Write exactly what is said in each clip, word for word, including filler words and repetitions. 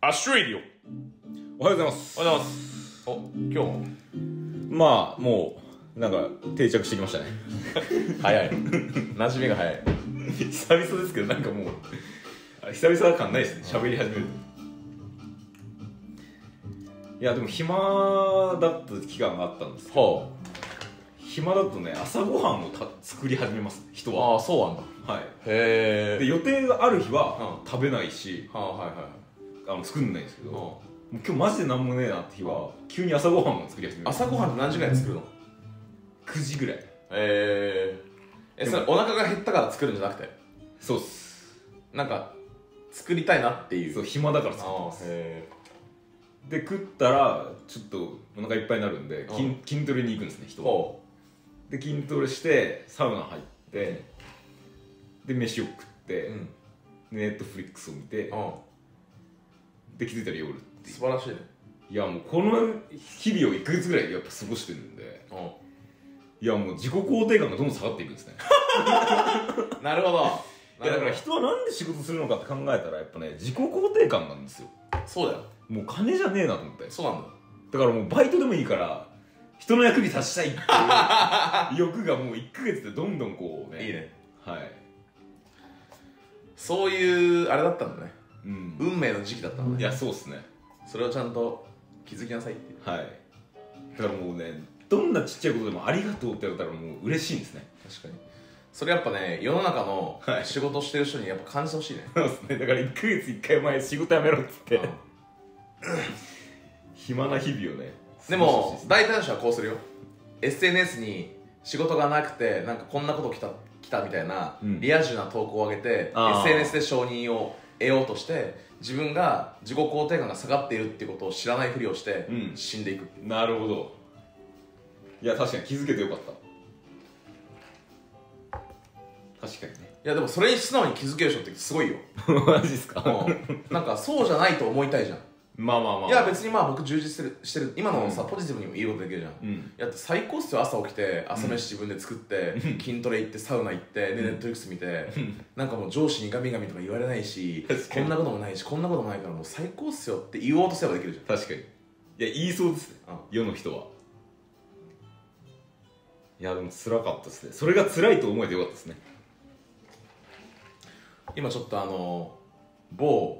アッシュレイディおはようございます。 オ。おはようございます。お、今日もまあもうなんか定着してきましたね。 早い。馴染みが早い。 久々ですけどなんかもう久々感ないですね。喋り始める。いやでも暇だった期間があったんですけど、 は暇だとね朝ごはんをた作り始めます、人あ。あは。 あ、そうなんだ。 はい。 へえ。 で予定がある日はうん食べないし、 はあ、はいはい。 あの作んないんですけど、 うんもう今日マジでなんもねえなって日は急に朝ごはんを作り始めます。 朝ごはんって何時ぐらいに作るの？ くじぐらい。 へえ。え、それお腹が減ったから作るんじゃなくて、 そうっす。 なんか作りたいなっていう。 そう、暇だから作ってああ、 ます。 へで食ったらちょっとお腹いっぱいになるんで、 うん筋筋トレに行くんですね、 え。 人は。 ほで筋トレしてサウナ入ってで飯を食って、 う。うん。 でネットフリックスを見て、 うで気づいたら夜ってん。 いう。 素晴らしいね。 いやもうこの日々をいっかげつぐらいやっぱ過ごしてるんで、 ういやもう自己肯定感がどんどん下がっていくんですね。 ん。なるほど。 いやだから人はなんで仕事するのかって考えたらやっぱね自己肯定感なんですよ。 そうだよ。 もう金じゃねえなと思って。 そうなんだ。 だからもうバイトでもいいから人の役に立ちたいっていう欲がもういっかげつでどんどんこうね。 いいね。 はい。 そういうあれだったんだね。 うん。 運命の時期だったのね。 いやそうっすね。 それをちゃんと気づきなさいっていう。 はい。だからもうねどんなちっちゃいことでもありがとうって言われたらもう嬉しいんですね。 確かに。それやっぱね、世の中のはい仕事してる人にやっぱ感じてほしいね。 そうですね。だからいっかげついっかい前仕事辞めろっつってうん暇な日々をね。 でも大体の人はこうするよ。 エスエヌエス に仕事がなくてなんかこんなこと来た来たみたいな、 うんリア充な投稿を上げてあーエスエヌエス で承認を得ようとして自分が自己肯定感が下がっているっていうことを知らないふりをしてうん死んでいくっていう、 なるほど。いや確かに気づけてよかった。確かにね。 いやでもそれに素直に気づける人ってすごいよ。 マジっすか。 うんなんかそうじゃないと思いたいじゃん。 まあまあまあ。 いや別にまあ僕充実してるしてる今のさ、 うんポジティブにも言うことできるじゃん。 うん。 いや最高っすよ。朝起きて朝飯自分で作って、筋トレ行ってサウナ行ってでネットフリックス見て、なんかもう上司にガミガミとか言われないし確かにこんなこともないしこんなこともないからもう最高っすよって言おうとすればできるじゃん。 確かに。いや言いそうですね、 うん世の人は。いやでも辛かったですね。それが辛いと思えてよかったですね。 今ちょっとあの某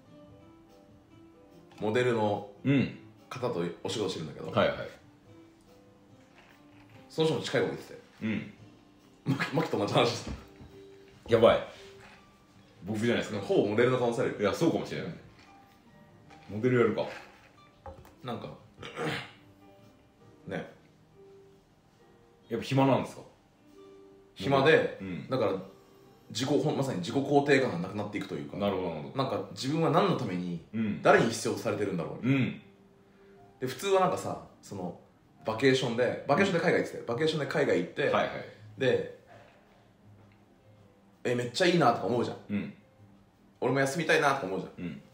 モデルのうん。 方とお仕事してるんだけど、 はいはい。 その人も近いこと言っててうん。 マキマキと同じ話してやばい。僕じゃないですた。 か。 ほぼモデルの可能性あるよ。 いやそうかもしれない。モデルやるか。 なんかねやっぱ暇なんですか。 暇で、 うんだから自己ほんまさに自己肯定感がなくなっていくというか、 なるほどなるほど。 なんか自分は何のためにうん。 誰に必要とされてるんだろう、 うん。 で普通はなんかさそのバケーションでバケーションで海外行ってたよ。バケーションで海外行って、 はいはい。 でえめっちゃいいなとか思うじゃん。 うん。 俺も休みたいなとか思うじゃん。 うん。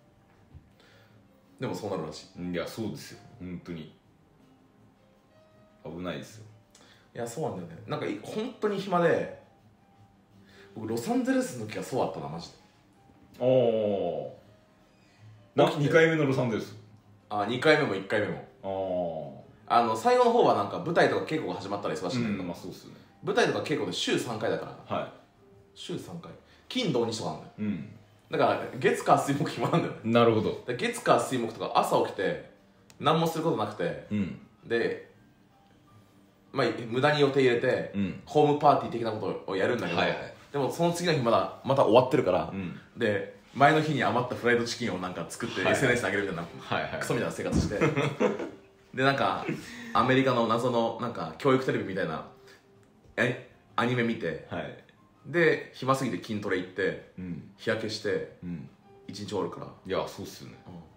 でもそうなるらしい。 いやそうですよ本当に危ないですよ。 いやそうなんだよね。なんかい本当に暇で僕ロサンゼルスの時はそうだったなマジで。 おおな起きてにかいめのロサンゼルス。 あにかいめもいっかいめもあああの最後の方はなんか舞台とか稽古が始まったら忙しいんだけど、 うんまあそうっすよね。 舞台とか稽古で週さんかいだからは週さんかい金土日とかなんだよ。 い。うん。 だから月火水木暇なんだよね。 なるほど。 で月火水木とか朝起きて何もすることなくてうん。 でまあ無駄に予定入れて、 うん。 ホームパーティー的なことをやるんだけど、 はいはいでもその次の日まだまた終わってるから、 うん。 で前の日に余ったフライドチキンをなんか作ってはいはいエスエヌエス に上げるみたいな、 はいはいクソみたいな生活してでなんかアメリカの謎のなんか教育テレビみたいなえアニメ見てはい。 で暇すぎて筋トレ行ってうん。 日焼けしてうん。 一日終わるから、 いやそうっすよね。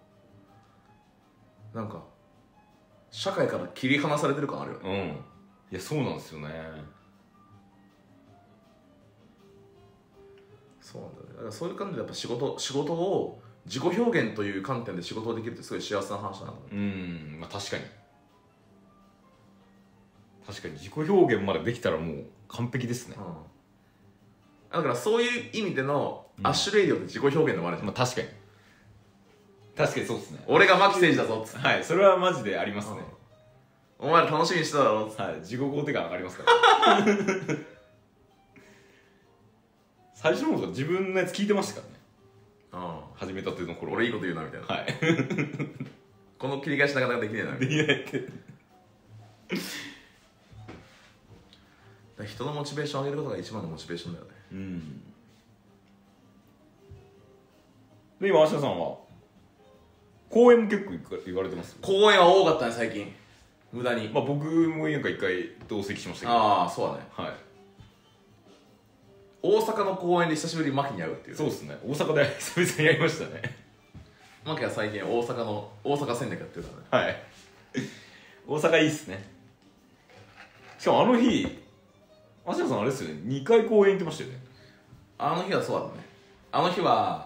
なんか社会から切り離されてる感あるよね。 うん。いやそうなんですよね。 そうなんだよね。だからそういう感じでやっぱ仕事仕事を自己表現という観点で仕事をできるってすごい幸せな話だなと思う。 うんまあ確かに。確かに自己表現までできたらもう完璧ですね。 うんだからそういう意味でのうんアッシュレイディオって自己表現でもあるじゃん。 まあ確かに。 確かにそうですね。 俺が牧誠司だぞっつって、 はい、それはマジでありますね。 お前ら楽しみにしてただろっつって、 はい、自己肯定感上がりますから最初の方自分のやつ聞いてましたからね。 うん、 始めたての頃。 俺いいこと言うなみたいな、 はいこの切り返しなかなかできねえなみたいな。 できないってだから人のモチベーション上げることが一番のモチベーションだよね。 うん。で今芦田さんは公演も結構行か行かれてます？ 公演は多かったね最近、無駄に。 まあ僕もなんか一回同席しましたけど。 ああそうだね。 はい。 大阪の公演で久しぶりにマキに会うっていう。 そうですね、大阪で久々にやりましたね。 マキは最近大阪の大阪戦略やってるからね。 はい大阪いいっすね。しかもあの日芦田さんあれですよね、にかい公演行ってましたよね。 あの日はそうだったね。あの日は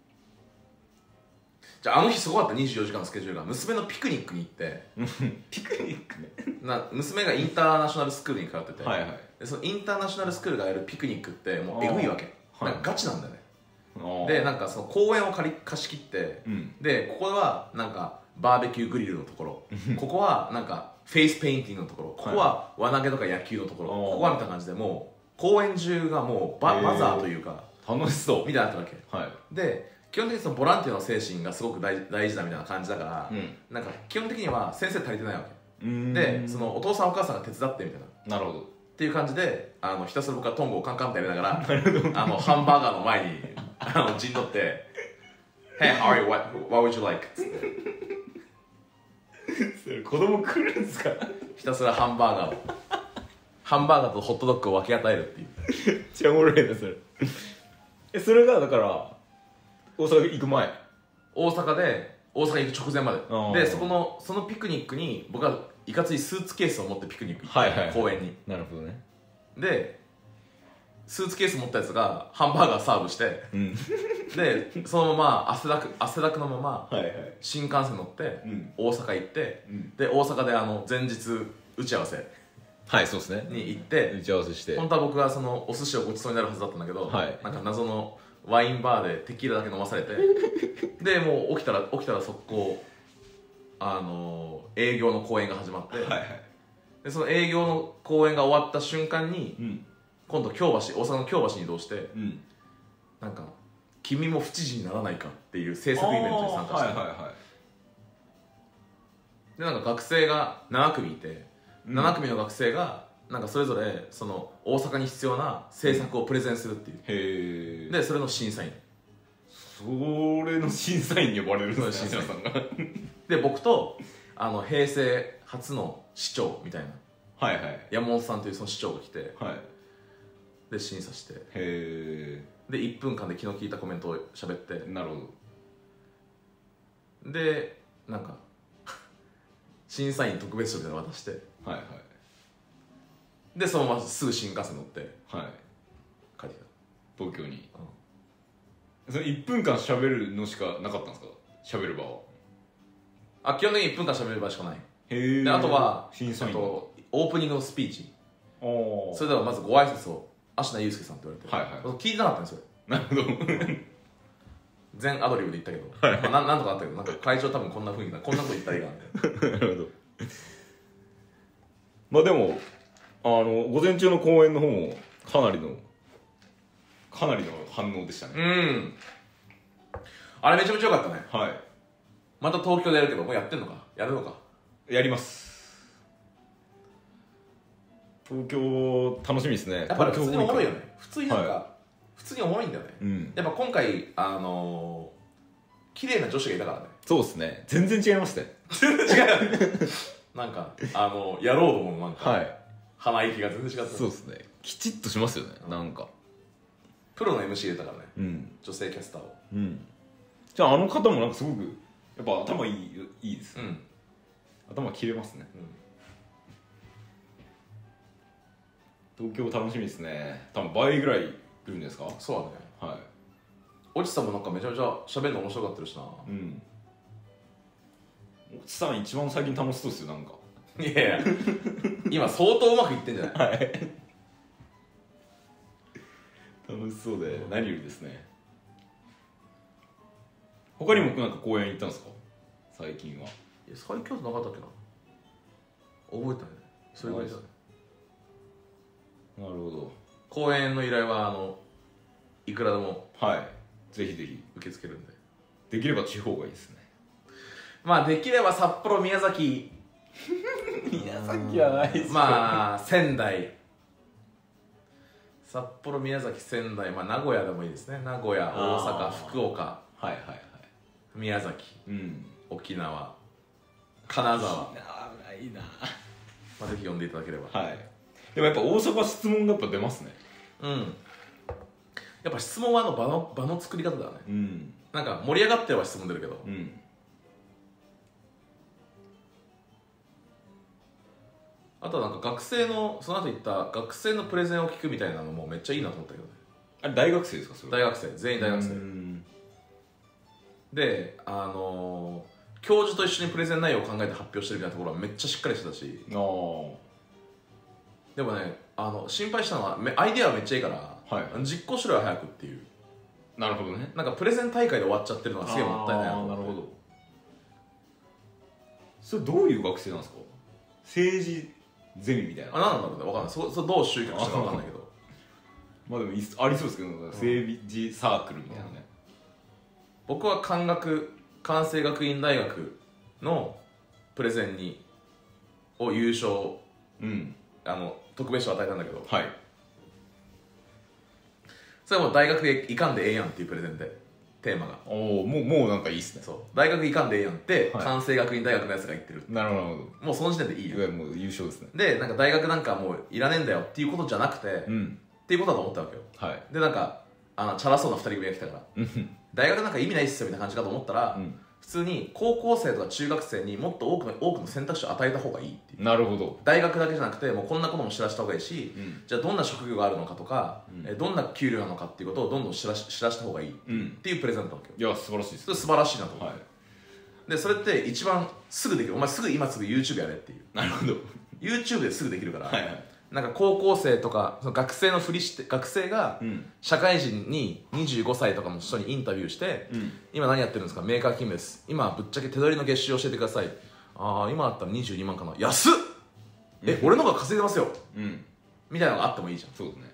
じゃああの日すごかった。にじゅうよじかんのスケジュールが娘のピクニックに行ってピクニックねな娘がインターナショナルスクールに通ってて、 はいはい。 でそのインターナショナルスクールがやるピクニックってもうエグいわけ、 はい、 なんかガチなんだよね。 あでなんかその公園を借り貸し切って、 うん、 でここはなんかバーベキューグリルのところここはなんかフェイスペインティングのところ、ここは輪投げとか野球のところ、ここはみたいな感じでもう公園中がもうババザーというか楽しそうみたいになってるわけ、 はい、 で基本的にそのボランティアの精神がすごく大大事だみたいな感じだから、 うん、 なんか基本的には先生足りてないわけうーんで、そのお父さんお母さんが手伝ってみたいな、 なるほどっていう感じであのひたすら僕はトングをカンカンってやりながらあのハンバーガーの前にあの陣取って「Hey, how are you? What, what would you like?」つってそれ子供来るんですか？ ひたすらハンバーガーをハンバーガーとホットドッグを分け与えるっていう。 めっちゃおもろいなそれえそれがだから大阪行く前、 大阪で大阪行く直前まあででそこのそのピクニックに僕はいかついスーツケースを持ってピクニック行って、 はいはいはい公園に。 なるほどね。 でスーツケース持ったやつがハンバーガーサーブしてうんでそのまま汗だく汗だくのままはいはい新幹線乗ってうん大阪行って、 うんで大阪であの前日打ち合わせはいそうですねに行って打ち合わせして本当は僕はそのお寿司をごちそうになるはずだったんだけど、 はいなんか謎のワインバーでテキーラだけ飲まされてでもう起きたら起きたら速攻あの営業の公演が始まって、 はいはいでその営業の公演が終わった瞬間に、 うん今度京橋大阪の京橋に移動してうんなんか「君も府知事にならないか」っていう制作イベントに参加して、 はいはいはでなんか学生がなな組いて、 うんなな組の学生がなんかそれぞれその大阪に必要な政策をプレゼンするっていう、 いへえでそれの審査員それの審査員に呼ばれるんですねそうさんがで僕とあの平成初の市長みたいなはいはい山本さんというその市長が来てはいで審査してへでいっぷんかんで気の利いたコメントを喋ってえなるほどでなんか審査員特別賞みたいなの渡してはいはいでそのまますぐ新幹線乗ってはい帰ってき東京に、 うん、 それいっぷんかん喋るのしかなかったんですか？喋る場はあ基本的にいっぷんかん喋る場しかない。 へえであとは審査員あとオープニングのスピーチおそれではまずご挨拶を芦名祐介さんって言われて、 はいはい聞いてなかったんですよ。 なるほど全アドリブで言ったけど、はい、まあ、ななんとかあったけどなんか会長多分こんな雰囲気だこんなこと言ったらいいかなみたいななるほどまあでもあの午前中の公演の方もかなりのかなりの反応でしたね。 うんあれめちゃめちゃ良かったね。 はいまた東京でやるけどもうやってんのかやるのかやります。東京楽しみですね。 やっぱり普通におもろいよね。普通になんか、 はい、 普通におもろいんだよね、 うん、 やっぱ今回あのー、綺麗な女子がいたからね。 そうですね全然違いましたね全然違うよねなんかあの野郎どものなんか、 はい、 鼻息が全然違った。 そうですねきちっとしますよね、うん、なんかプロの エムシー 入れたからね、 うん、 女性キャスターを。 うんじゃああの方もなんかすごくやっぱ頭いいいいです、 うん、 頭切れますね、うん、東京楽しみですね。多分倍ぐらい来るんじゃないですか。 そうだね。 はいおちさんもなんかめちゃめちゃ喋るの面白かったるしな。 うんおちさん一番最近楽しそうですよなんか。 いやいや今相当うまくいってんじゃない？ はい楽しそうで何よりですね。 他にもなんか公園行ったんですか最近は。 いや最近はなかったっけな、覚えてないね、それぐらいだね。 なるほど。 公演の依頼はあのいくらでもはいぜひぜひ受け付けるんで、 できれば地方がいいですね。 まあできれば札幌宮崎宮崎はないですよ。 まあ仙台、札幌宮崎仙台、まあ名古屋でもいいですね。名古屋、大阪、 あー福岡、 はいはいはい。 宮崎、 うん沖縄、金沢、 いいな、いいな。 まあ、ぜひ呼んでいただければ。 はい。でもやっぱ大阪質問がやっぱ出ますね。 うんやっぱ質問はあの場の場の作り方だよね。 うんなんか盛り上がっては質問出るけど、 うんあとはなんか学生のその後言った学生のプレゼンを聞くみたいなのもめっちゃいいなと思ったけどね。 あれ大学生ですかそれ。 大学生全員大学生うんで、あのー教授と一緒にプレゼン内容を考えて発表してるみたいなところはめっちゃしっかりしてたし、 ああでもね、あの心配したのはめアイデアはめっちゃいいから、 はい実行しろよ早くっていう。 なるほどね。 なんかプレゼン大会で終わっちゃってるのがすげえもったいないなとああ思って。 なるほど。それどういう学生なんですか。政治ゼミみたいな。 あ、なんなんだろうね、わかんない。そそどう集客したかわかんないけど、 まあでもいいっすありそうですけど、政治サークルみたいなね。 僕は関学関西学院大学のプレゼンにを優勝、 うんあの特別賞を与えたんだけど、 はい。 それはもう大学へ行かんでええやんっていうプレゼンで、テーマがおおもうもうなんかいいっすね。 そう大学行かんでええやんって、 はい関西学院大学のやつが言ってる。 なるほどなるほもうその時点でいいよ。 ど。いわゆるもう優勝ですね。 でなんか大学なんかもういらねえんだよっていうことじゃなくて、っうんていうことだと思ったわけよ。 はいでなんかあのチャラそうなふたり組が来たから、 うん大学なんか意味ないっすよみたいな感じかと思ったら、 うん普通に高校生とか中学生にもっと多くの多くの選択肢を与えた方がいいっていう。 なるほど。 大学だけじゃなくてもうこんなことも知らせた方がいいし、 うんじゃあどんな職業があるのかとか、 うんえどんな給料なのかっていうことをどんどん知らし知らせた方がいいっうんていうプレゼントだったわけよ。 いや素晴らしいですそれ素晴らしいなと思って、 はいでそれって一番すぐできる。お前すぐ今すぐ YouTube やれっていう。 なるほど YouTube ですぐできるから、 はいはいなんか高校生とかその学生のふりして学生がうん社会人ににじゅうごさいとかの人にインタビューして、 うん今何やってるんですか、メーカー勤務です、今ぶっちゃけ手取りの月収教えてください、ああ今だったらにじゅうにまんかな、安っ、え、 うん俺の方が稼いでますようんみたいなのがあってもいいじゃん。 そうですね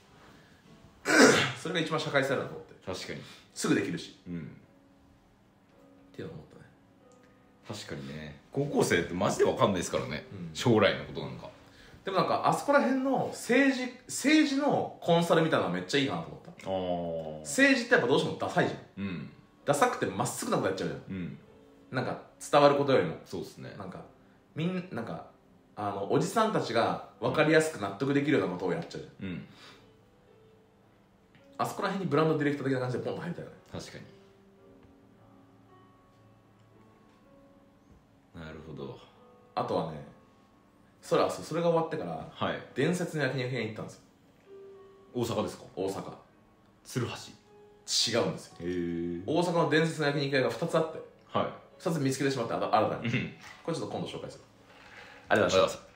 それが一番社会性だなと思って、 確かにすぐできるしうんっていうのを思ったね。 確かにね高校生ってマジで分かんないですからね、 うん将来のことなんか。 でもなんかあそこら辺の政治政治のコンサルみたいなのがめっちゃいいかなと思った。 ああ政治ってやっぱどうしてもダサいじゃん。 うんダサくてまっすぐなことやっちゃうじゃん。 うんなんか伝わることよりもそうですね。 なんかみんなんかあのおじさんたちが分かりやすく納得できるようなことをやっちゃうじゃん。 うんあそこら辺にブランドディレクター的な感じでポンと入りたいよね。 確かに。なるほど。 あとはね、それはそれが終わってからはい伝説の焼肉屋に行ったんですよ。 大阪ですか。 大阪。 鶴橋。 違うんですよ。 へえ大阪の伝説の焼肉屋がふたつあって、 はいふたつ見つけてしまって、あた新たにうんこれちょっと今度紹介する。ありがとうございました。